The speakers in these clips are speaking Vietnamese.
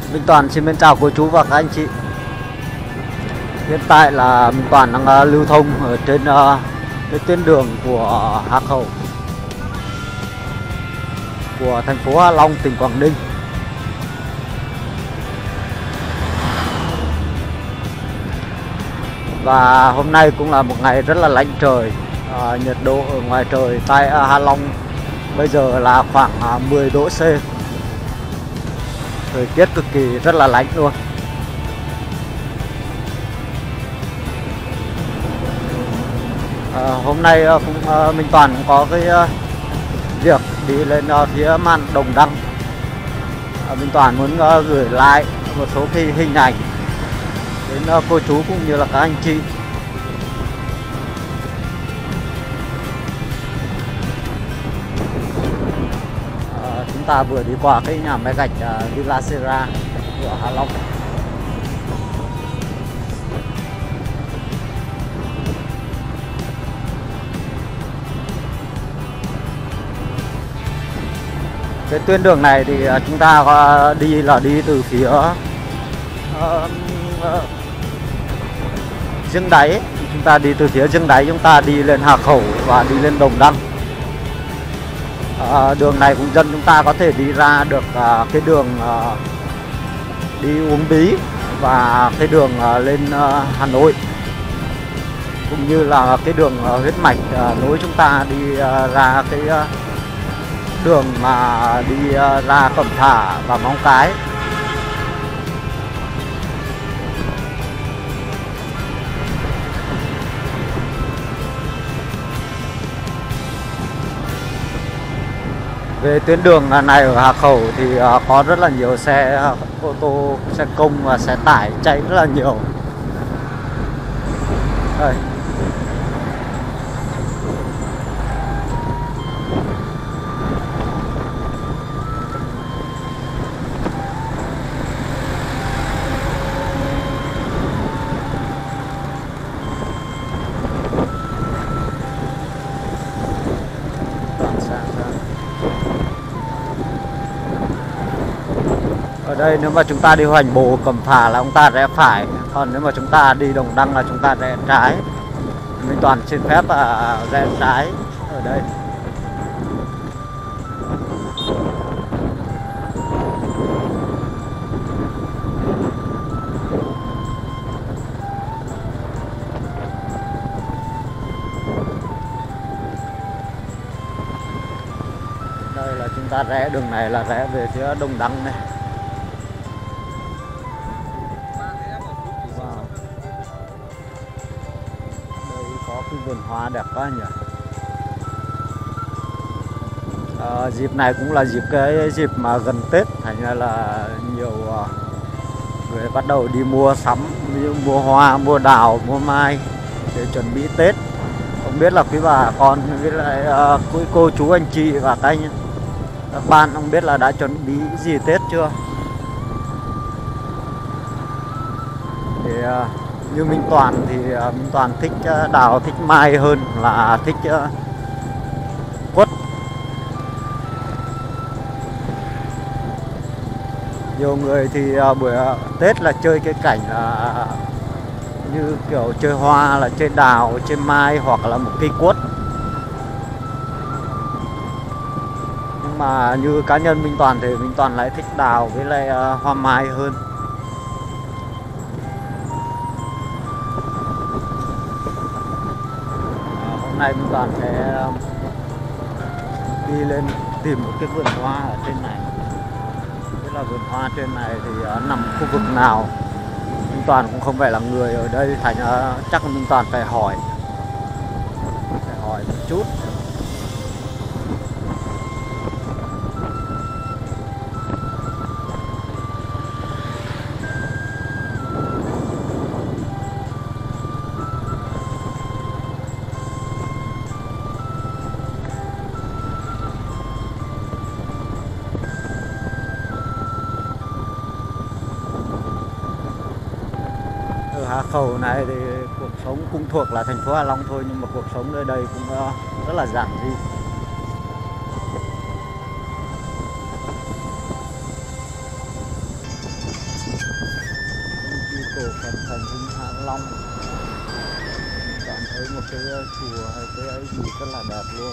Minh Toàn xin mến chào cô chú và các anh chị. Hiện tại là Minh Toàn đang lưu thông ở trên cái tuyến đường của Hà Khẩu, của thành phố Hạ Long, tỉnh Quảng Ninh. Và hôm nay cũng là một ngày rất là lạnh trời. Nhiệt độ ở ngoài trời tại Hạ Long bây giờ là khoảng 10 độ C. Thời tiết cực kỳ rất là lạnh luôn. Hôm nay cũng Minh Toàn cũng có cái việc đi lên phía mạn Đồng Đăng. Minh Toàn muốn gửi lại một số cái hình ảnh đến cô chú cũng như là các anh chị. Chúng ta vừa đi qua cái nhà máy gạch Villa Sierra của Hạ Long. Cái tuyến đường này thì chúng ta đi từ phía Dương Đáy. Chúng ta đi từ phía Dương Đáy, chúng ta đi lên Hà Khẩu và đi lên Đồng Đăng. Đường này cũng dân chúng ta có thể đi ra được cái đường đi Uông Bí và cái đường lên Hà Nội, cũng như là cái đường huyết mạch nối chúng ta đi ra cái đường mà đi ra Cẩm Phả và Móng Cái. Về tuyến đường này ở Hà Khẩu thì có rất là nhiều xe ô tô, xe công và xe tải chạy rất là nhiều. Đây. Ở đây nếu mà chúng ta đi Hoành Bồ, Cẩm Phả là chúng ta rẽ phải, còn nếu mà chúng ta đi Đồng Đăng là chúng ta rẽ trái. Minh Toàn xin phép rẽ trái ở đây. Đây là chúng ta rẽ đường này là rẽ về phía Đồng Đăng này. Cái vườn hoa đẹp quá nhỉ. Dịp này cũng là cái dịp mà gần Tết, thành ra là nhiều người bắt đầu đi mua sắm, mua hoa, mua đào, mua mai để chuẩn bị Tết. Không biết là quý bà con với lại cô chú anh chị và các bạn không biết là đã chuẩn bị gì Tết chưa. Thì như Minh Toàn thì Minh Toàn thích đào, thích mai hơn là thích quất. Nhiều người thì buổi Tết là chơi cái cảnh là như kiểu chơi hoa, là chơi đào, chơi mai hoặc là một cây quất. Nhưng mà như cá nhân Minh Toàn thì Minh Toàn lại thích đào với lại hoa mai hơn. Hôm nay Minh Toàn sẽ đi lên tìm một cái vườn hoa ở trên này. Tức là vườn hoa trên này thì nằm khu vực nào Minh Toàn cũng không phải là người ở đây, thành chắc là Minh Toàn phải hỏi một chút. Hà Khẩu này thì cuộc sống cũng thuộc là thành phố Hạ Long thôi, nhưng mà cuộc sống nơi đây cũng rất là giản dị. rất là đẹp luôn.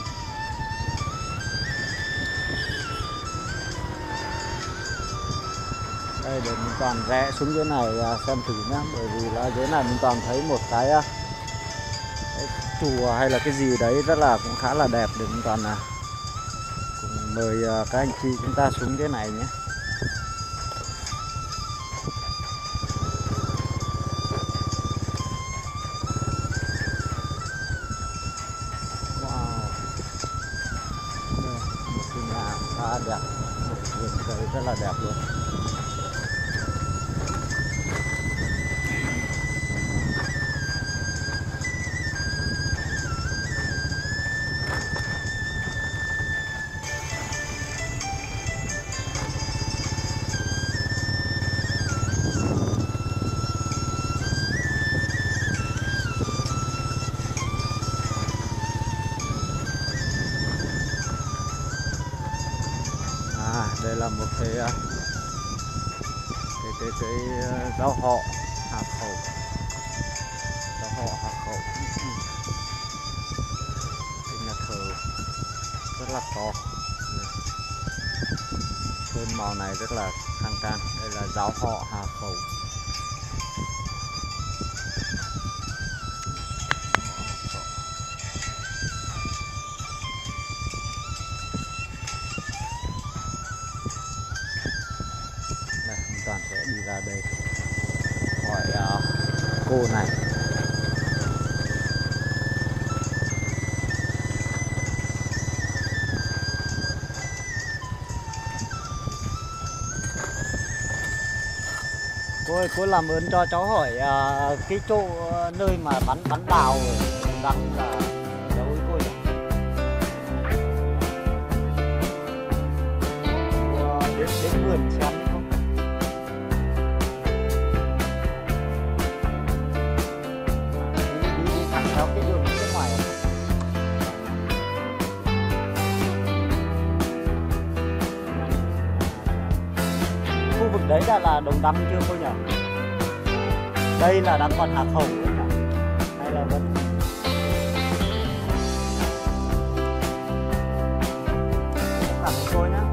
Đây để mình toàn rẽ xuống dưới này xem thử nhá, bởi vì là dưới này mình toàn thấy một cái chùa hay là cái gì đấy rất là cũng khá là đẹp, để mình toàn cùng mời các anh chị chúng ta xuống dưới này nhé. Wow, đây, một cái nhà khá đẹp, một vườn cây rất là đẹp luôn. Đây là một cái giáo họ Hà Khẩu, giáo họ Hà Khẩu. Cái nhà thờ rất là to, sơn màu này rất là khang trang. Đây là giáo họ Hà Khẩu. Toàn sẽ đi ra đây hỏi cô này. Cô ơi, cô làm ơn cho cháu hỏi cái chỗ nơi mà bắn đào đằng là đâu ấy cô nhỉ? Đến vườn xem. Khu vực đấy là Đồng Đăng chưa cô nhỉ? Đây là đang còn Hà Khẩu ấy nhỉ? Hay là vẫn cảm ơn cô nhá.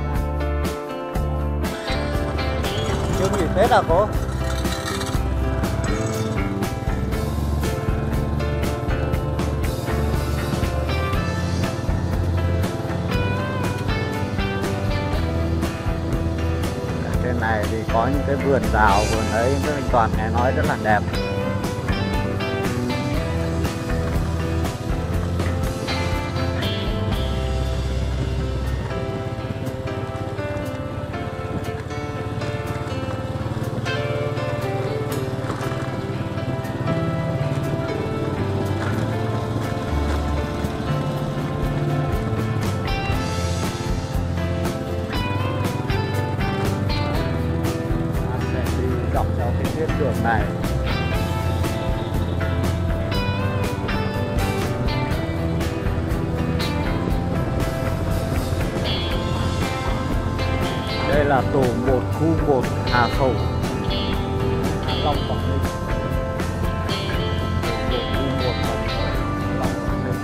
Chưa nghỉ Tết à cô? Này thì có những cái vườn đào, vườn ấy với mình toàn nghe nói rất là đẹp. Dọc theo cái tuyến đường này đây là tổ 1 khu 1 Hà Khẩu, Hạ Long, Quảng Ninh. Tổ 1 khu 1 Hà Khẩu, Hạ Long, Quảng Ninh.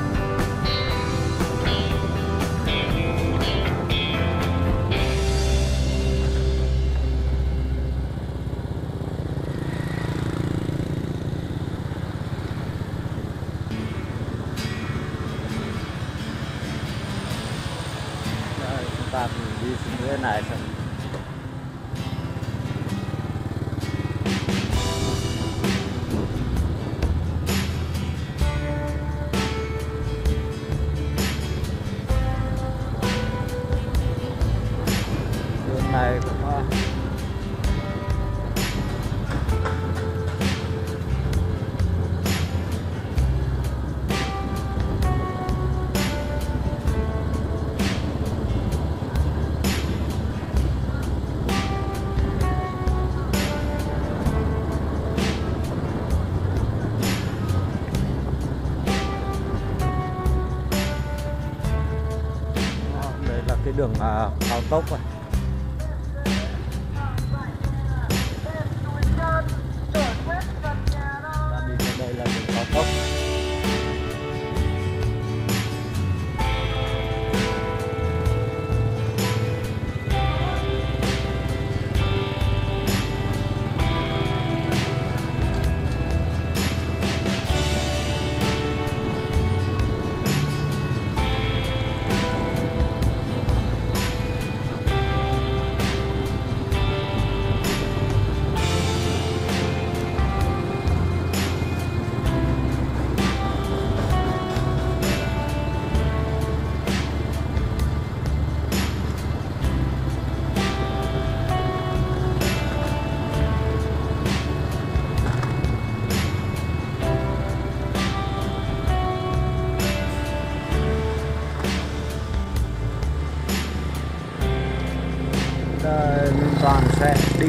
Chúng ta đi xuống dưới này xem. Đường này cũng cái đường cao tốc này. Ta đi đến đây là đường cao tốc. Đây, Minh Toàn sẽ đi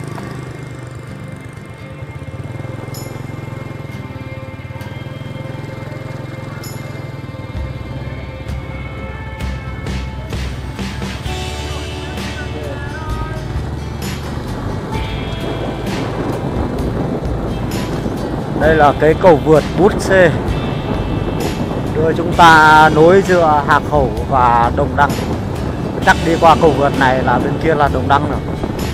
đây là cái cầu vượt Bút C đưa chúng ta nối giữa Hà Khẩu và Đồng Đăng. Chắc đi qua cầu vượt này là bên kia là Đồng Đăng rồi.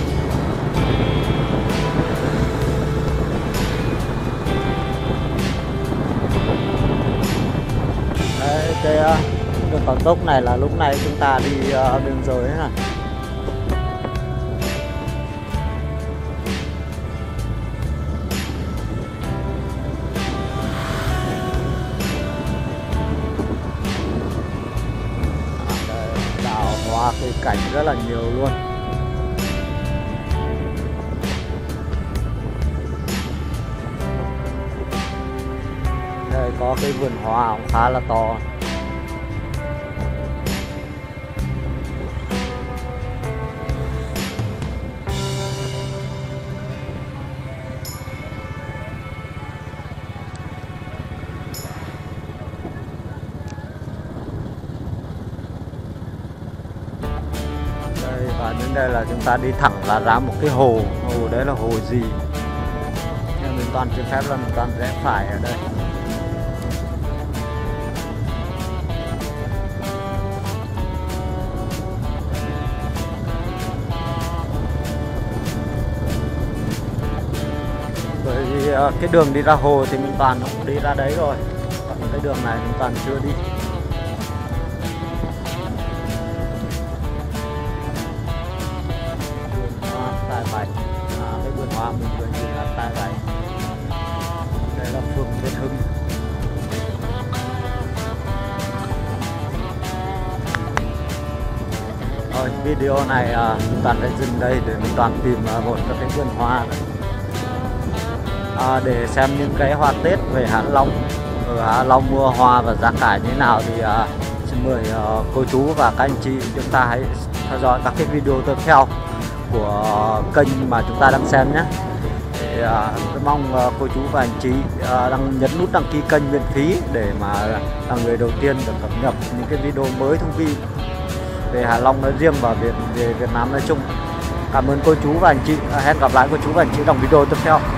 Đấy, cái đường cao tốc này là lúc này chúng ta đi biên giới này. Cây cảnh rất là nhiều luôn. Đây có cái vườn hoa cũng khá là to. Và đến đây là chúng ta đi thẳng là ra một cái hồ. Hồ đấy là hồ gì nhưng mình toàn cho phép là mình toàn rẽ phải ở đây. Bởi vì cái đường đi ra hồ thì mình toàn cũng đi ra đấy rồi, còn cái đường này mình toàn chưa đi. Cái vườn hoa mình vừa nhìn là Tai Vải. Đây là phường Việt Hưng. Rồi video này mình toàn phải dừng đây để mình toàn tìm một cái vườn hoa để xem những cái hoa Tết về Hạ Long. Ở Hạ Long mua hoa và giá cả như thế nào thì xin mời cô chú và các anh chị chúng ta hãy theo dõi các cái video tiếp theo của kênh mà chúng ta đang xem nhé. Thì tôi mong cô chú và anh chị nhấn nút đăng ký kênh miễn phí để mà là người đầu tiên được cập nhật những cái video mới thông tin về Hạ Long nói riêng và về Việt Nam nói chung. Cảm ơn cô chú và anh chị. Hẹn gặp lại cô chú và anh chị trong video tiếp theo.